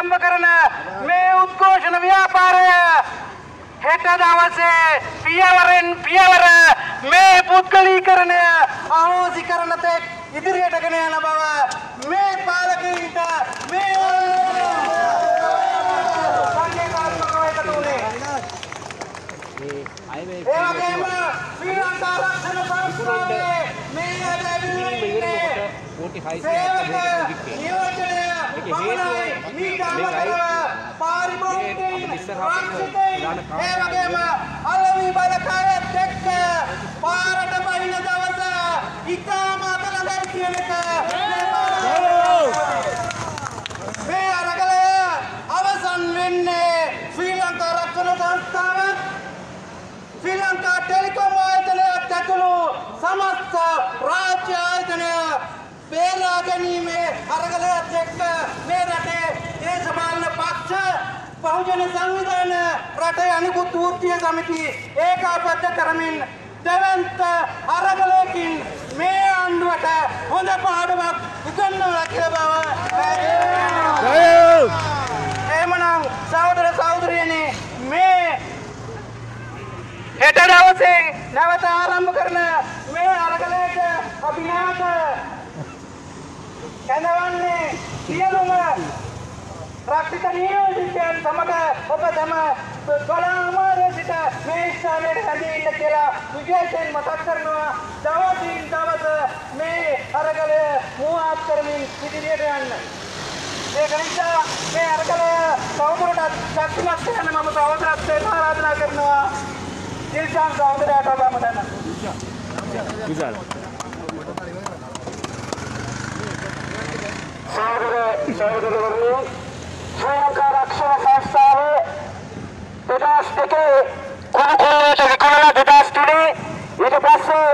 ආරම්භ කරන මේ උද්ඝෝෂණ ව්‍යාපාරය හෙට දවසේ පියවරෙන් පියවර මේ පුද්ගලීකරණය අහෝසි කරන තෙක් ඉදිරියට ගෙන යන බව මේ පාලකයින්ට මේ සංකේතාත්මකව එකතු වුණේ. ඒ වගේම ශ්‍රී ලංකා රක්ෂණ සංස්ථාවේ මේ ඇවිල්ලා कोटी 670 නියෝජනය පමණයි මීට අමතරව පාරිභෝගිකයින් රක්ෂිතයින් ඒ වගේම අලවි බලකායත් එක්ක පාරට බහින දවස ඉතාම අතලගයි කියන එක මේ අරගලය අවසන් වෙන්නේ ශ්‍රී ලංකා රක්ෂණ සංස්ථාව ශ්‍රී ලංකා ටෙලිකොම් ආයතනයත් ඇතුළු සමස්ත රාජ්‍ය ආයතනය බේරා ගැනීමේ අරගලයත් එක්ක මේ රටේ දේශපාලන පක්ෂ බහුජන සංවිධාන රටේ අනිකුත් වෘත්තීය සමිති ඒකාබද්ධ කරමින් දෙවන්ත අරගලයකින් මේ ආණ්ඩුවට හොඳ පාඩමක් උගන්වලා කියලා බව එහෙමනම් සහෝදර සහෝදරියනි මේ හෙට දවසේ නැවත ආරම්භ කරන මේ අරගලයට අපි නැවත කැඳවන්නේ සියලුම රක්ෂිත නියෝජිතයන් සමග ඔබ තම කොළඹ සිට මේ ස්ථානයට හැදී ඉන්න කියලා විශේෂයෙන් මතක් කරනවා. දවසින් දවස මේ අරගලය මුවාත් කරමින් ඉදිරියට යන්න. ඒක නිසා මේ අරගලය තවදුරටත් ශක්තිමත් වෙන්න මම සහෝදරත්වයෙන් ආරාධනා කරනවා. දිල්ෂාන් සහෝදරයාට ඔබම දැන. විශාල සහෝදරවරුනි ශ්‍රී ලංකා රක්ෂණ සංස්ථාවේ 2002 කුණුකුලට විකුණලා 2003 ඊට පස්සේ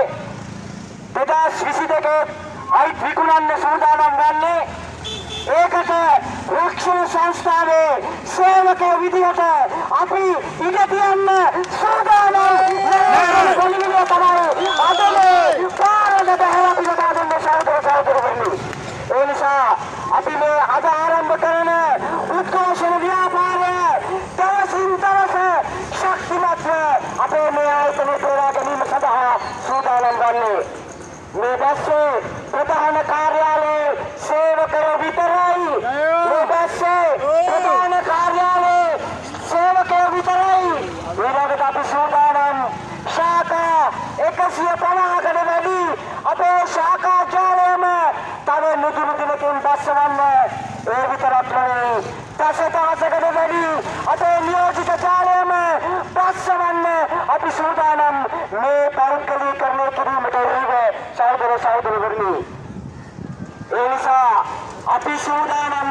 2022 අයිත් විකුණන්න සූදානම් වන්නේ ඒකට රක්ෂණ සංස්ථාවේ සේවකයෝ විදිහට අපි ඉඩ තියන්න සූදානම් පොලිවිය තමයි අද මේ පාරට බහැලා පිටා දෙන්න සහෝදරවරුනි. ඒ නිසා අපි මේ අද ආරම්භ කරන උද්ඝෝෂණ ව්‍යාපාරය දවසින් දවස ශක්තිමත්ව අපේ මේ ආයතනය පෙරා ගැනීම සඳහා සූදානම් වන්නේ. මේ බස්සේ ප්‍රධාන කාර්යාලයේ සේවකයෝ විතරයි. මේ බස්සේ ප්‍රධාන කාර්යාලයේ සේවකයෝ විතරයි. ඊළඟට අපි සූදානම් ශාඛා 150කට වැඩි අපේ ශාඛා ජාලයම තව නුදුරු දිනකින් බස්සවන්න. ඒ විතරක් නෙවෙයි දසදහසකට වැඩි අපේ නියෝජිත ජාලයම බස්සවන්න අපි සූදානම් මේ පෞද්ගලීකරණය කිරීමට එරෙහිව සහෝදර සහෝදරිවරුනි. ඒ නිසා අපි සූදානම්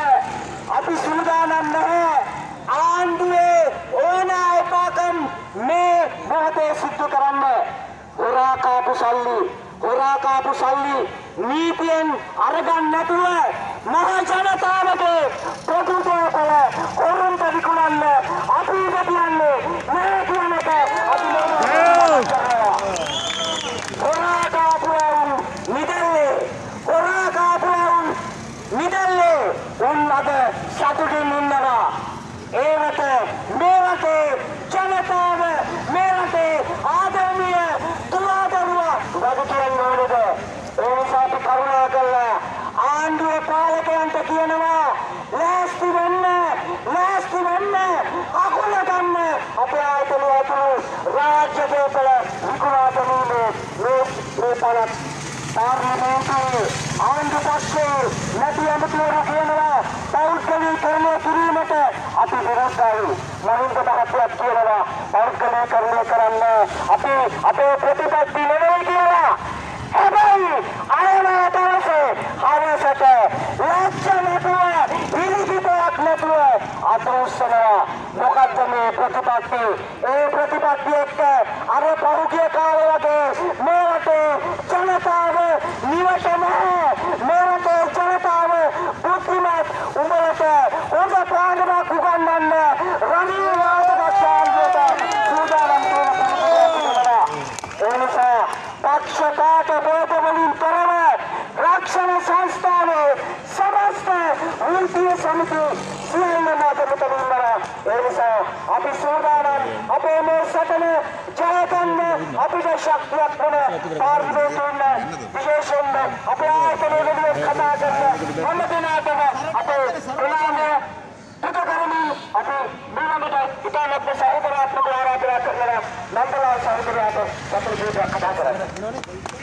නැහැ ආණ්ඩුවේ ඕනෑ එපාකම් මේ මොහොතේ සිද්ධ කරන්න. හොරා කාපු සල්ලි නීතියෙන් අරගන්න නැතුව මහ ජනතාවගේ පොදු දේපල කොරුන්ට විකුණන්න අපි ඉඩ තියන්නේ නැහැ කියන එක අපි හොරා කාපුවුන් නිදැල්ලේ උන් අද සතුටින් ඉන්නවා. ඒ වෙත මේ රටේ ජනතාව මේ රටේ ආදරණීය තුවාදරුවා වග කියන්න ඕනද? ඒ නිසා අපි කරුණා කළා ආණ්ඩුවේ පාලකයන්ට කියනවා ලෑස්ති වෙන්න අකුල ගන්න අපේ ආයතනය ඇතුළු රාජ්‍ය දේපල විකුණා ගැනීමේ මේ පළත් පාර්ලිමේන්තුවේ ආණ්ඩු පක්ෂයේ නැති ඇමතිවරු කියනවා පෞද්ගලීකරණය කිරීමට අපි විරුද්ධයි. මහින්ද මහත්තයා කියනවා පෞද්ගලීකරණය කරන්න අපේ ප්‍රතිපත්ති නෙවෙයි කියලා. හැබැයි අයවැය දවසේ හවසට ලැජ්ජ නැතුව ඉලිහිතයක් නැතුව අතෝස්සනවා. මොකද්ද මේ ප්‍රතිපත්ති? ඒ ප්‍රතිපත්ති එක්ක අර පහුගිය කාලේ වගේ මේ රටේ ජනතාව නිවට නැහැ. මේ රටේ ජනතාව බුද්ධිමත් උඹලට හොඳ පාඩමක් උගන්වන්න රනිල් රාජපක්ෂ සූදානම් වෙනවා. ඒ නිසා පක්ෂපාත බෝධවලින් තොරව රක්ෂණ සංස්ථාවේ සමස්ත වෘත්තීය කමිටු සියල්ලම අතපතල ඉන්නවා. ඒ නිසා අපි සෝදානම් අපේ මේ සටන ජය ගන්න අපිට ශක්තියක් වන පාර්ලිමේන්තුවෙන් විශේෂයෙන්ම අපේ ආයතනයේ වෙනුවෙන් කතා කරන හැම දෙනාටම අපේ ප්‍රණාමය පුද කරමින් අපි මූලිකව ඉතාමත් සහෝදරාත්මක ආරාධනා කරනවා. නන්දලාල් සහෝදරයාට අපේ ජීවිතය කතා කරන්න.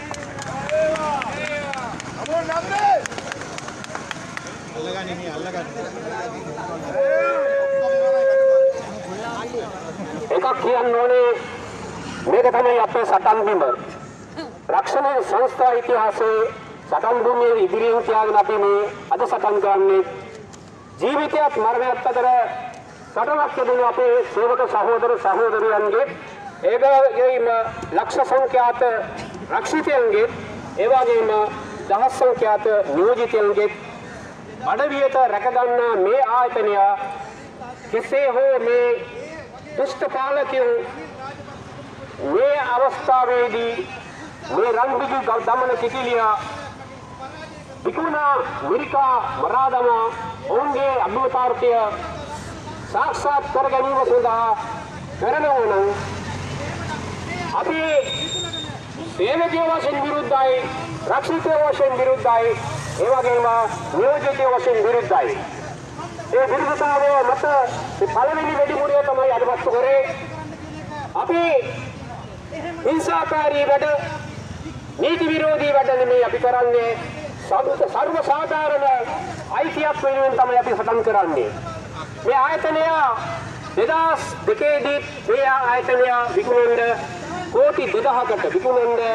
එකක් කියන්න ඕනේ මේක තමයි අපේ සටන් බිම. රක්ෂණ සංස්ථා ඉතිහාසයේ සටන් භූමියේ ඉදිරියෙන් තියාගෙන අපි මේ අද සටන් කරන්නේ ජීවිතයත් මරණයත් අතර සටනක් යොදන අපේ සේවක සහෝදර සහෝදරියන්ගේ ඒගොල්ලෝගේම ලක්ෂ සංඛ්‍යාත රක්ෂිතයන්ගේ ඒ වගේම දහස් සංඛ්‍යාත නියෝජිතයන්ගේ අඩවියට රැකගන්න මේ ආයතනය කෙසේ හෝ මේ දුෂ්ට පාලකයෝ මේ අවස්ථාවේදී මේ රන්බිජු දමන කිකිලිය විකුණා මිරිකා මරාදම ඔවුන්ගේ අභිමතාර්ථය සාක්ෂාත් කර ගැනීම සඳහා කරනවා නම් අපි සේවකයෝ වශයෙන් විරුද්ධයි, රක්ෂිතයෝ වශයෙන් විරුද්ධයි, ඒ වගේම නියෝජිතයෝ වශයෙන් විරුද්ධයි. ඒ විරුද්ධතාවය මත පළවෙනි වැඩිමුඩිය තමයි අදපත්තු කරේ. අපි හිංසාකාරී වැඩ, නීති විරෝධී වැඩ නෙමෙයි අපි කරන්නේ. සර්ව සාධාරණ අයිතියක් වෙනුවෙන් තමයි අපි සටන් කරන්නේ. මේ ආයතනය 2002 දී මේ ආයතනය විකුණුන්නේ කෝටි 2000කට විකුණුන්නේ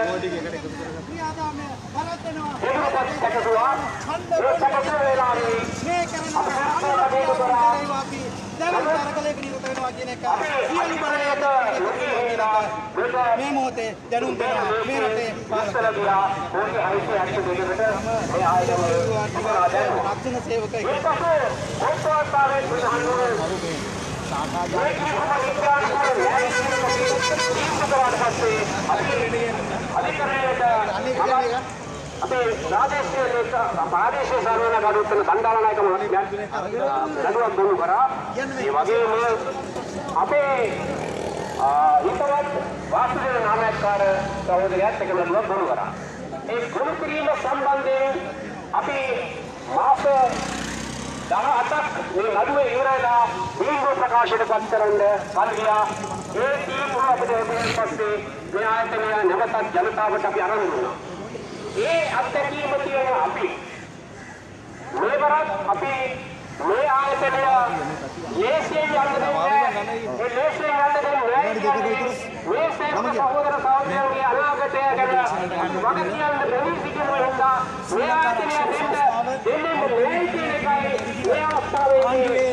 මේ මොහොතේ දැනුම් දෙනවා මේ රටේ රක්ෂණ සේවකයෙක් අපේ ප්‍රාදේශීය සර්වන ගරුතර බණ්ඩාරනායක මහත්මයා නඩුවක් දුන්නු කරා. ඒ වගේම අපේ හිතවත් වාසුදේව නාමයක්කාර සහෝදරයාත් එක්ක නඩුවක් දුන්නු කරා. ඒ ගුණ කිරීම සම්බන්ධයෙන් අපි මාස 18ක් මේ නඩුවේ ඉවරලා දීර්ඝ ප්‍රකාශයට පත් කරන්න කල්ගියා. ඒ තීන්දුව අපිට ලැබෙන පස්සේ මේ ආයතනය නැවතත් ජනතාවට අපි අරන් දුන්නා. ඒ අත්දැකීම කියන අපි මේවරත් අපි මේ ආයතනය ලේසියෙන් යන්න දෙන්නේ ඒ ලේසියෙන් යන්න දෙන්නේ මේ සේවක සහෝදර සහෝදරයන්ගේ අනාගතය ගැන වග කියන්න බැරි සිටිනවා හින්දා මේ ආයතනය දෙන්නේ මේ කියන එකයි මේ අවස්ථාවේදී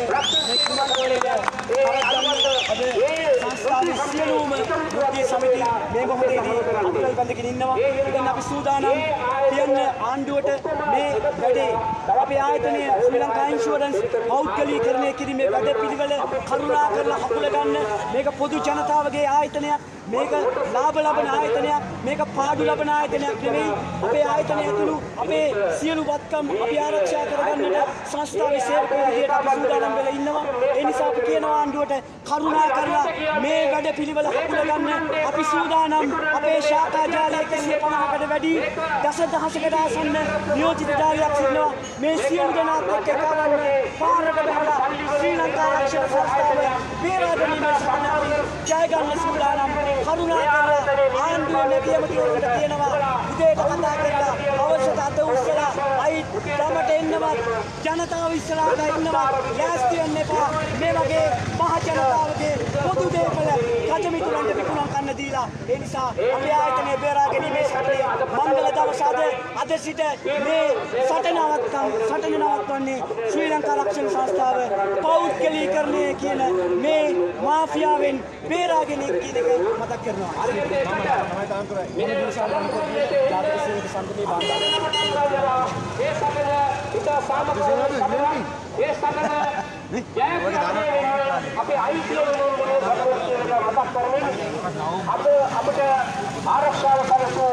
සංස්ථාවේ සියලුම යෝගී සමිති මේ මොහොතේදී අත්වල බඳගෙන ඉන්නවා. ඉතින් අපි සූදානම් කියන්න ආණ්ඩුවට මේ වැඩේ අපේ ආයතනය ශ්‍රී ලංකා ඉන්ෂුරන්ස් පෞද්ගලීකරණය කිරීමේ වැඩ පිළිවෙල කරුණා කරලා හකුල ගන්න. මේක පොදු ජනතාවගේ ආයතනයක්. මේක ලාභ ලබන ආයතනයක්. මේක පාඩු ලබන ආයතනයක් නෙවෙයි. අපේ ආයතනය ඇතුළු අපේ සියලු වත්කම් අපි ආරක්ෂා කරගන්නට සංස්ථාවේ සේවකයෝ විදියට අපි සූදානම් වෙලා ඉන්නවා. ඒ නිසා අපි කියනවා ආණ්ඩුවට කරුණා කරලා මේ වැඩ පිළිවෙල හකුල ගන්න. අපි සූදානම් අපේ ශාඛා ජාලය 150කට වැඩි දසදහසකට ආසන්න නියෝජිත ජාලයක් ඉන්නවා. මේ සියලු දෙනාත් එක්ක එකවන්න පාරකට බහලා ශ්‍රී ලංකා ආරක්ෂක සංස්ථාව බේරා ගැනීමේ සටන ජය ගන්න සූදානම්. කරුණා කරලා ආණ්ඩුවේ නැතිවමතිවරුන්ට කියනවා උදේට කතා කරලා අවශ්‍යත අත උස්සලා අයි ගමට එන්නවත් ජනතාව ඉස්සරහට ඉන්නවත් ලෑස්ති වෙන්න එපා. මේ වගේ මහ ජනතාවගේ පොදු දේපල කජමිතුරන්ට විකුණම් කරන්න දීලා ඒ නිසා අපේ ආයතනය බේරා ගැනීමේ සටනේ මංගල දවස අද සිට මේ සටන නවත්වන්නේ ශ්‍රී ලංකා රක්ෂණ සංස්ථාව පෞද්ගලීකරණය කියන මේ මාෆියාවෙන් බේරා ගැනීම කියන එක මතක් කරනවා. අපේ අයිතිය අපිට ආරක්ෂාව කරපු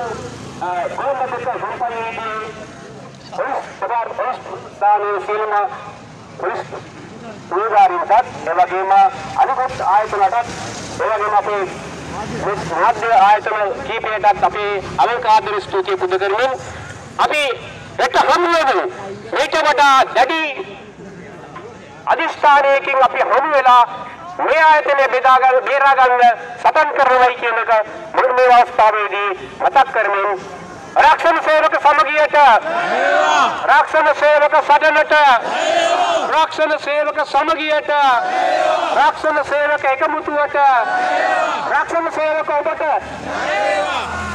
ආයතන සම්පන්නයේදී දාන සිල්ම පොලිස් නිලධාරීන්ටත් ඒ වගේම අනිකුත් ආයතනටත් ඒ වගේම අපේ මාධ්‍ය ආයතන කීපයටත් අපේ අවංකාදර ස්තුතිය පුද කරමින් අපි එක හමු වෙමු. මේක වඩා දැඩි අධිෂ්ඨානයකින් අපි හමු වෙලා මේ ආයතනය බේරා ගන්න සටන් කරනවායි කියන එක මුල් මේ අවස්ථාවේදී මතක් කරමින් රක්ෂණ සේවක සමගියට රක්ෂණ සේවක සදනට රක්ෂණ සේවක සමගියට රක්ෂණ සේවක එකමුතුවට රක්ෂණ සේවක ඔබට